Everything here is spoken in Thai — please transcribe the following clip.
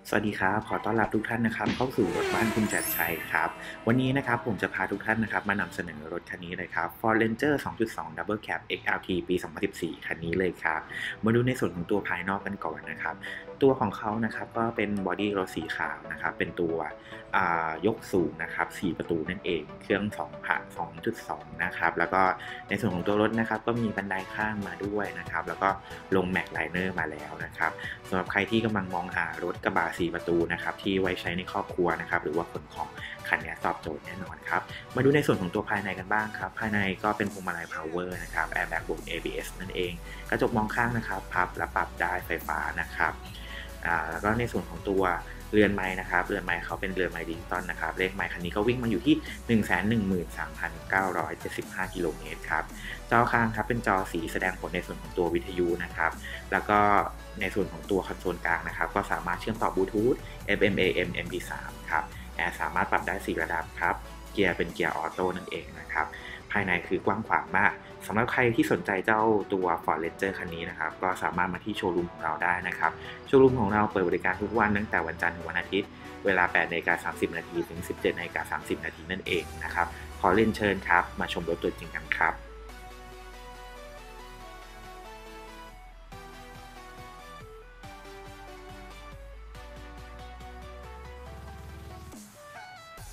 สวัสดีครับขอต้อนรับทุกท่านนะครับเข้าสู่รถบ้านคุณจัดชัยครับวันนี้นะครับผมจะพาทุกท่านนะครับมานำเสนอรถคันนี้เลยครับ Ford Ranger 2.2 Double Cab XLT ปี 2014 คันนี้เลยครับมาดูในส่วนของตัวภายนอกกันก่อนนะครับตัวของเขานะครับก็เป็นบอดี้รถสีขาวนะครับเป็นตัวยกสูงนะครับ4ประตูนั่นเองเครื่อง2.2 นะครับแล้วก็ในส่วนของตัวรถนะครับก็มีบันไดข้างมาด้วยนะครับแล้วก็ลงแม็กไลเนอร์มาแล้วนะครับสำหรับใครที่กำลังมองหารถกระบะ4ประตูนะครับที่ไว้ใช้ในครอบครัวนะครับหรือว่าขนของคันนี้ตอบโจทย์แน่นอนครับมาดูในส่วนของตัวภายในกันบ้างครับภายในก็เป็นพวงมาลัย Power นะครับแอร์แบ็กบวก ABS นั่นเองกระจกมองข้างนะครับพับและปรับได้ไฟฟ้านะครับแล้วก็ในส่วนของตัวเรือนไม้นะครับเรือนไม้เขาเป็นเรือนไม้ดิจิตอลนะครับเลขไม้คันนี้ก็วิ่งมาอยู่ที่ 113,975 กิโลเมตรครับจอข้างครับเป็นจอสีแสดงผลในส่วนของตัววิทยุนะครับแล้วก็ในส่วนของตัวคอนโซลกลางนะครับก็สามารถเชื่อมต่อบลูทูธ FM AM MP3 ครับแอร์สามารถปรับได้4ระดับครับเกียร์เป็นเกียร์ออโต้นั่นเองนะครับภายในคือกว้างขวางมากสำหรับใครที่สนใจเจ้าตัว Ford Ranger คันนี้นะครับก็สามารถมาที่โชว์รูมของเราได้นะครับโชว์รูมของเราเปิดบริการทุกวันตั้งแต่วันจันทร์ถึงวันอาทิตย์เวลา 8:30 นถึง 17:30 นนั่นเองนะครับขอเรียนเชิญครับมาชมรถตัวจริงกันครับ